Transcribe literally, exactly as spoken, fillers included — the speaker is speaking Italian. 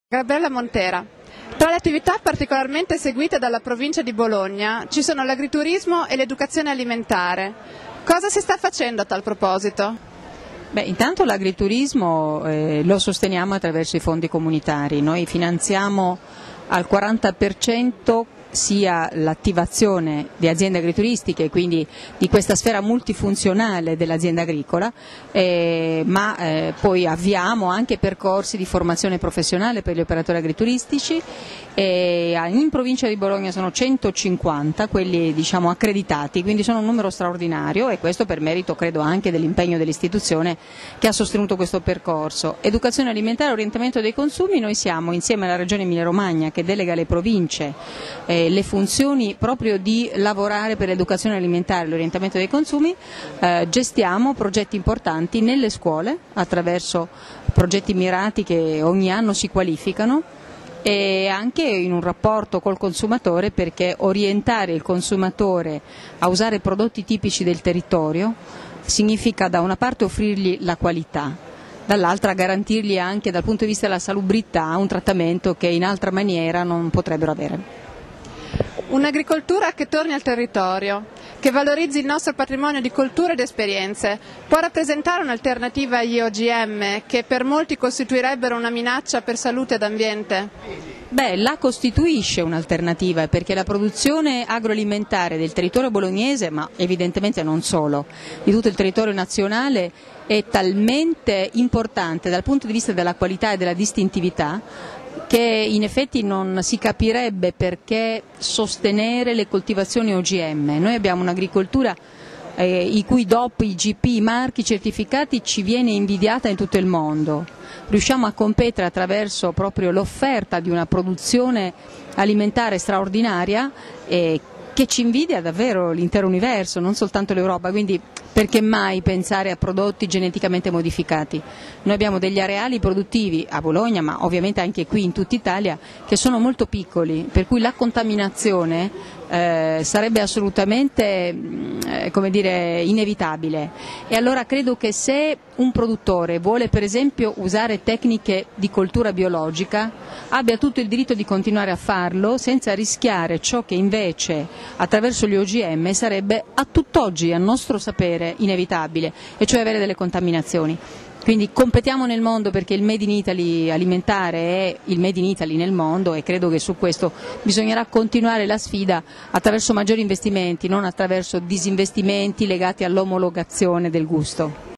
Gabriella Montera. Tra le attività particolarmente seguite dalla provincia di Bologna ci sono l'agriturismo e l'educazione alimentare. Cosa si sta facendo a tal proposito? Beh, intanto l'agriturismo eh, lo sosteniamo attraverso i fondi comunitari. Noi finanziamo al quaranta per cento sia l'attivazione di aziende agrituristiche, quindi di questa sfera multifunzionale dell'azienda agricola, eh, ma eh, poi avviamo anche percorsi di formazione professionale per gli operatori agrituristici. E in provincia di Bologna sono centocinquanta quelli, diciamo, accreditati, quindi sono un numero straordinario, e questo per merito credo anche dell'impegno dell'istituzione che ha sostenuto questo percorso. Educazione alimentare e orientamento dei consumi: noi siamo insieme alla Regione Emilia Romagna, che delega alle province eh, le funzioni proprio di lavorare per l'educazione alimentare e l'orientamento dei consumi, eh, gestiamo progetti importanti nelle scuole attraverso progetti mirati che ogni anno si qualificano, e anche in un rapporto col consumatore, perché orientare il consumatore a usare prodotti tipici del territorio significa da una parte offrirgli la qualità, dall'altra garantirgli anche dal punto di vista della salubrità un trattamento che in altra maniera non potrebbero avere. Un'agricoltura che torni al territorio, che valorizzi il nostro patrimonio di culture ed esperienze, può rappresentare un'alternativa agli O G M che per molti costituirebbero una minaccia per salute ed ambiente? Beh, la costituisce un'alternativa, perché la produzione agroalimentare del territorio bolognese, ma evidentemente non solo, di tutto il territorio nazionale, è talmente importante dal punto di vista della qualità e della distintività che in effetti non si capirebbe perché sostenere le coltivazioni O G M. Noi abbiamo un'agricoltura eh, i cui D O P, I G P, i marchi certificati ci viene invidiata in tutto il mondo. Riusciamo a competere attraverso proprio l'offerta di una produzione alimentare straordinaria eh, che ci invidia davvero l'intero universo, non soltanto l'Europa, quindi perché mai pensare a prodotti geneticamente modificati? Noi abbiamo degli areali produttivi a Bologna, ma ovviamente anche qui in tutta Italia, che sono molto piccoli, per cui la contaminazione eh, sarebbe assolutamente eh, come dire, inevitabile. E allora credo che se un produttore vuole per esempio usare tecniche di coltura biologica, abbia tutto il diritto di continuare a farlo senza rischiare ciò che invece attraverso gli O G M sarebbe a tutt'oggi, a nostro sapere, inevitabile, e cioè avere delle contaminazioni. Quindi competiamo nel mondo, perché il Made in Italy alimentare è il Made in Italy nel mondo, e credo che su questo bisognerà continuare la sfida attraverso maggiori investimenti, non attraverso disinvestimenti legati all'omologazione del gusto.